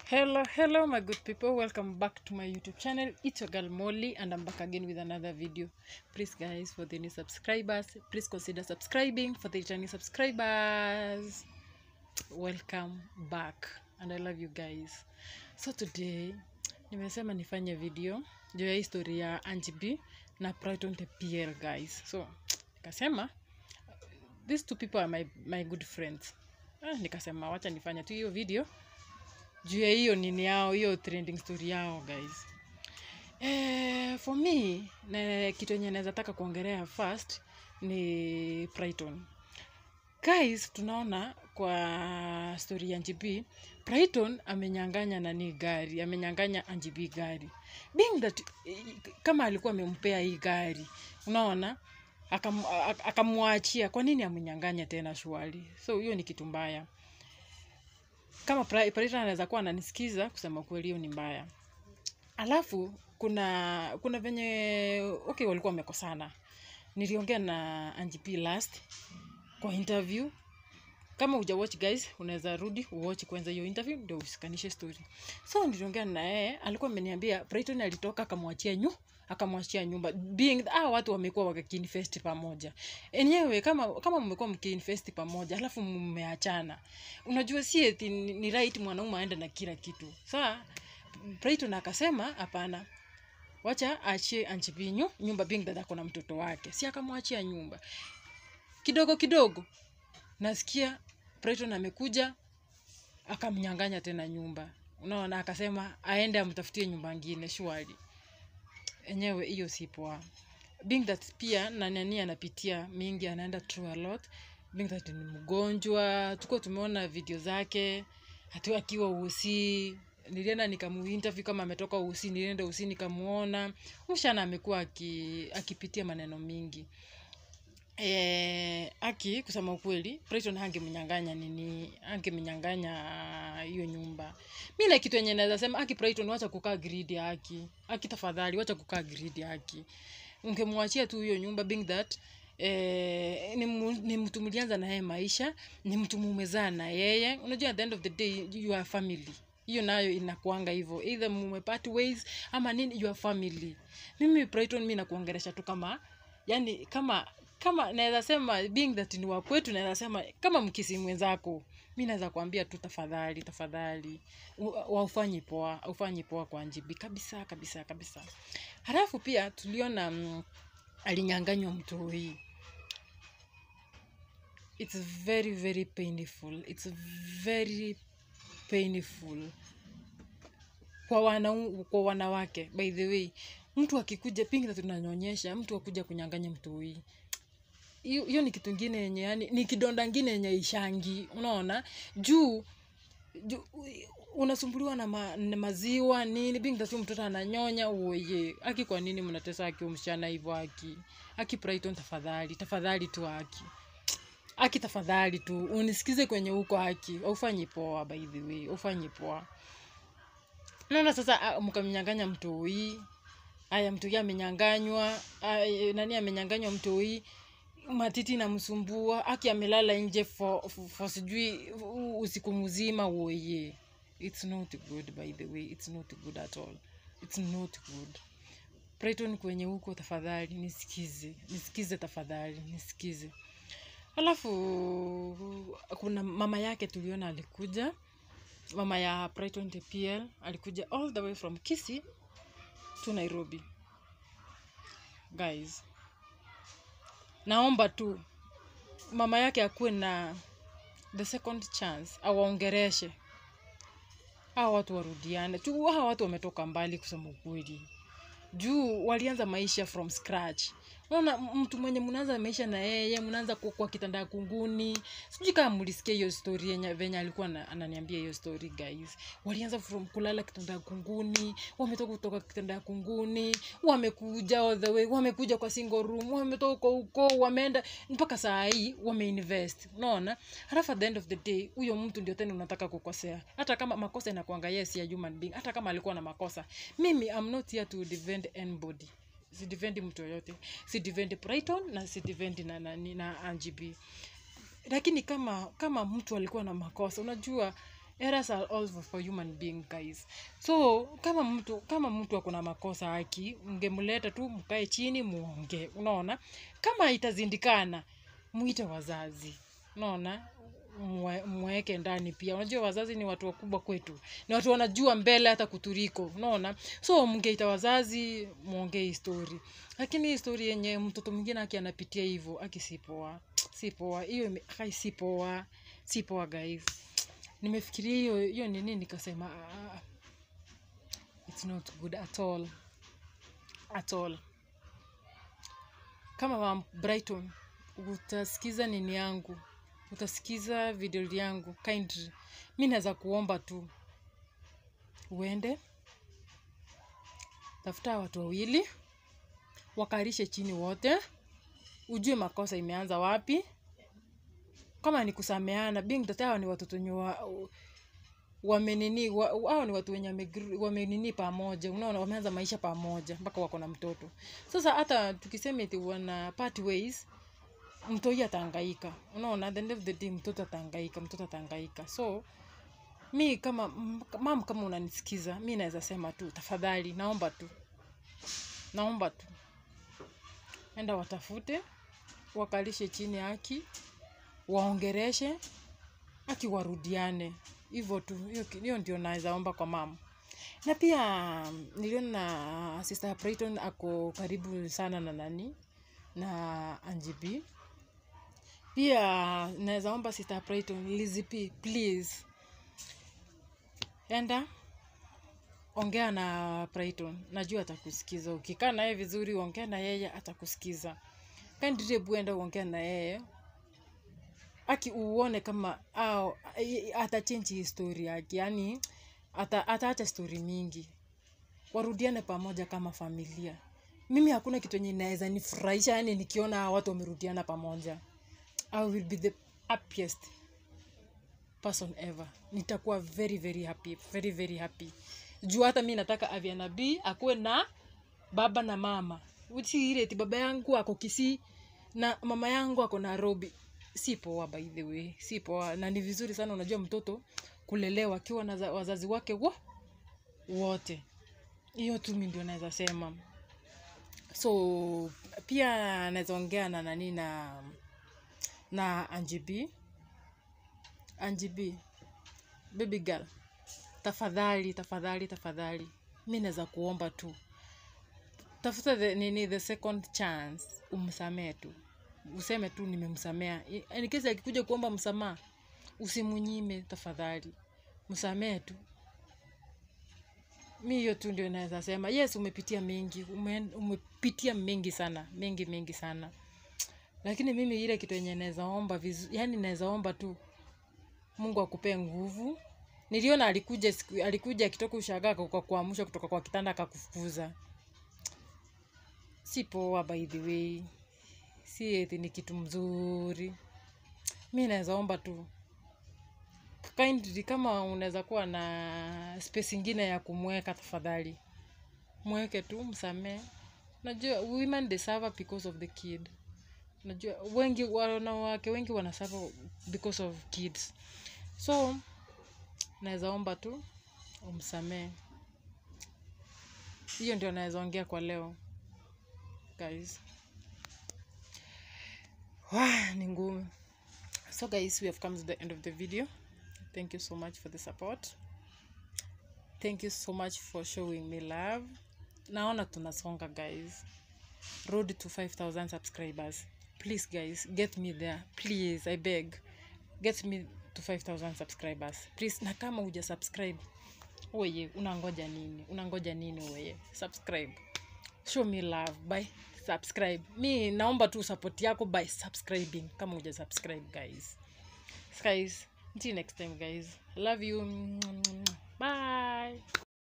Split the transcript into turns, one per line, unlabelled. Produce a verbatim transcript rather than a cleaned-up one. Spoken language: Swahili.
Hello, hello my good people, welcome back to my YouTube channel. It's your girl Molly and I'm back again with another video. Please guys, for the new subscribers, please consider subscribing. For the returning subscribers, welcome back and I love you guys. So today nimesema nifanye video juu ya history ya Angie na Brighton the P L guys. So nikasema these two people are my, my good friends. Ah, nikasema wacha nifanye tu hiyo video juu ya hiyo nini yao, hiyo trending story yao guys. Eh, for me, na kitu yenye naweza taka kuongelea first ni Brighton. Guys, tunaona kwa story ya Angie, Brighton amenyanganya nani gari, amenyanganya Angie gari. Being that kama alikuwa amempea hii gari, unaona, akamwachia, kwa nini amenyanganya tena shwali? So hiyo ni kitu mbaya. Kama Brighton anaweza kuwa ananisikiza, kusema kweli hiyo ni mbaya. Alafu kuna kuna venye okay walikuwa wamekosana. Niliongea na Angie last kwa interview. Kama uja watch guys, unaweza rudi uwatch kwanza hiyo interview ndio usikanishe story. So niliongea na yeye, alikuwa ameniambia Brighton alitoka akamwachia nyu, akamwachia nyumba. Being ah watu wamekuwa wakiinvest pamoja. Enyewe kama kama mmekuwa mkiinvest pamoja, alafu mmeachana. Unajua si eti ni, ni right mwanaume aende na kila kitu. Sasa Brighton akasema hapana. Wacha aachie Angie nyu, nyumba being that ako na mtoto wake. Si akamwachia nyumba. Kidogo kidogo nasikia Brighton amekuja akamnyanganya tena nyumba. Unaona akasema aende amtafutie nyumba nyingine shwari. Enyewe hiyo si poa. Being that pia na nani anapitia mingi, anaenda through a lot. Being that ni mgonjwa, tuko tumeona video zake hatu akiwa usi. Nilienda nikamuinterview kama ametoka usi, nilienda usi nikamuona. Mshana amekuwa akipitia maneno mingi. Eh, aki kusema ukweli Brighton hangemnyanganya nini, hangemnyanganya hiyo nyumba. Mimi na kitu yenye naweza sema aki Brighton wacha kukaa greedy haki. Aki tafadhali wacha kukaa greedy haki. Ungemwachia tu hiyo nyumba being that eh ni, ni mtu mlianza na yeye maisha, ni mtu mumezaa na yeye. Unajua at the end of the day you are family. Hiyo nayo inakuanga hivyo. Either mmepart ways ama nini, you are family. Mimi Brighton mimi nakuongelesha tu kama yani kama kama naweza sema being that ni wa kwetu, naweza sema kama mkisi mwenzako, mimi naweza kuambia tu tafadhali tafadhali waufanye poa, ufanye poa kwa Angie kabisa kabisa kabisa. Halafu pia tuliona um, alinyanganywa mtu hii. It's very very painful. It's very painful kwa wana kwa wanawake. By the way, mtu akikuja pingi na tunanyonyesha, mtu akuja kunyanganya mtu hii. Hiyo ni kitu kingine yenye yani ni kidonda kingine yenye ishangi, unaona? Juu, juu unasumbuliwa na, ma, na maziwa nini, being that mtoto ananyonya oye. Aki kwa nini mnatesa aki msichana hivyo aki? Aki Brighton tafadhali, tafadhali tu aki. Aki tafadhali tu unisikize kwenye huko haki. Ufanye poa by the way, ufanye poa. Naona sasa mkamnyanganya mtu hii. Aya mtu yeye amenyanganywa, nani amenyanganywa mtu hii. Matiti na msumbua, aki amelala nje for, for, for sijui usiku mzima oye. It's not good by the way, it's not good at all. It's not good. Brighton kwenye huko tafadhali nisikize, nisikize tafadhali, nisikize. Alafu kuna mama yake tuliona alikuja, mama ya Brighton the P L alikuja all the way from Kisii to Nairobi. Guys, naomba tu mama yake akuwe na the second chance, awaongereshe hao watu warudiane tu. Hao watu wametoka mbali kusema ukweli, juu walianza maisha from scratch. Unaona mtu mwenye mnaanza maisha na yeye, mnaanza kwa kitanda kunguni. Sijui kama mlisikia hiyo story yenye venye alikuwa ananiambia hiyo story guys. Walianza from kulala kitanda kunguni, wametoka kutoka kitanda kunguni, wamekuja all the way, wamekuja kwa single room, wametoka huko, wameenda mpaka saa hii wameinvest. Unaona? Halafu at the end of the day, huyo mtu ndio tena unataka kukosea. Hata kama makosa inakuanga yes ya human being, hata kama alikuwa na makosa. Mimi I'm not here to defend anybody. Si defend mtu yote, si defend Brighton na si defend na na, na Angie. Lakini kama kama mtu alikuwa na makosa, unajua Errors are all for human being, guys. So kama mtu kama mtu akona makosa haki, mngemleta tu mkae chini muongee. Unaona? Kama itazindikana, muite wazazi. Unaona? Mweke ndani pia. Unajua wazazi ni watu wakubwa kwetu. Ni watu wanajua mbele hata kutuliko. Unaona? So mngeita wazazi, muongee story. Lakini story yenye mtoto mwingine aki anapitia hivyo, aki si poa. Si poa. Hiyo hai si poa. Si poa, guys. Nimefikiria hiyo hiyo nini nikasema ah, it's not good at all. At all. Kama wa Brighton, utasikiza nini yangu? Utasikiza video yangu, kindly. Mimi naweza kuomba tu uende tafuta watu wawili, wakarishe chini wote, ujue makosa imeanza wapi. Kama ni kusameana, being that hao ni watoto nyoa wamenini wa, hao ni watu wenye wamenini pamoja. Unaona wameanza maisha pamoja mpaka wako na mtoto. Sasa hata tukisema eti wana part ways, mtoi atahangaika. Unaona, at the end of the day mtoto atahangaika, mtoto atahangaika. So mi kama mam kama unanisikiza, mimi naweza sema tu tafadhali, naomba tu. Naomba tu. Enda watafute, wakalishe chini haki, waongereshe, haki warudiane. Hivyo tu, hiyo ndio naweza omba kwa mama. Na pia niliona sister Brighton ako karibu sana na nani? Na Angie. Pia naweza omba sister Brighton, Lizzy, please. Enda ongea na Brighton. Najua atakusikiza. Ukikaa naye vizuri, ongea na yeye atakusikiza. Kindly buenda ongea na yeye. Aki uone kama au ata change history yake. Yaani ata ataacha story mingi. Warudiane pamoja kama familia. Mimi hakuna kitu yenye inaweza nifurahisha yani nikiona watu wamerudiana pamoja. I will be the happiest person ever. Nitakuwa very very happy, very very happy. Juu hata mimi nataka Avia Nabii akuwe na baba na mama. Uchi ile eti baba yangu ako Kisii na mama yangu ako Nairobi. Si poa, by the way. Si poa, na ni vizuri sana unajua mtoto kulelewa akiwa na wazazi wake wo wote. Hiyo tu mimi ndio naweza sema. So pia naweza ongea na nani na na Angie. Angie, baby girl, tafadhali tafadhali tafadhali, mimi naweza kuomba tu tafuta the nini the second chance, umsamee tu, useme tu nimemsamea. In case akikuja kuomba msamaha, usimunyime tafadhali, msamee tu. Mimi hiyo tu ndio naweza sema. Yes, umepitia mengi, ume, umepitia mengi sana, mengi mengi sana. Lakini mimi ile kitu yenye naweza omba vizuri, yani naweza omba tu Mungu akupe nguvu. Niliona alikuja alikuja kitoka ushagaa kwa kuamsha kutoka kwa kitanda akakufukuza. Si poa, by the way. Si eti ni kitu mzuri. Mimi naweza omba tu kindly kama unaweza kuwa na space nyingine ya kumweka tafadhali. Mweke tu, msamee. Unajua women they suffer because of the kid. Unajua wengi wanawake wengi wanasuffer because of kids. So naweza omba tu umsamee. Hiyo ndio naweza ongea kwa leo, guys. Wah, ni ngumu. So guys, we have come to the end of the video. Thank you so much for the support. Thank you so much for showing me love. Naona tunasonga, guys. Road to five thousand subscribers. Please guys, get me there. Please, I beg. Get me to five thousand subscribers. Please, na kama uja subscribe, oye, unangoja nini? Unangoja nini oye? Subscribe. Show me love by subscribe. Mi naomba tu support yako by subscribing. Kama uja subscribe, guys. Guys, until next time, guys. Love you. Bye.